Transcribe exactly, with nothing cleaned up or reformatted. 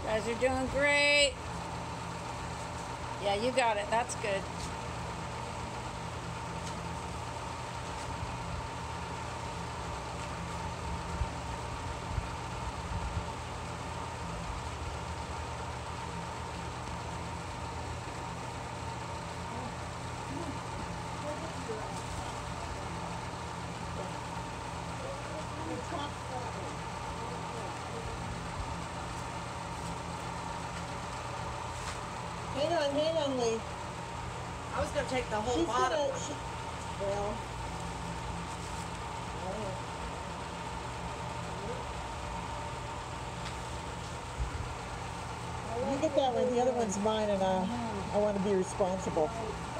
Guys are doing great. Yeah, you got it. That's good. Hang on, hang on, Lee. I was going to take the whole She's bottom. Gonna, she, well. You get that one. The other one's mine, and I, I want to be responsible.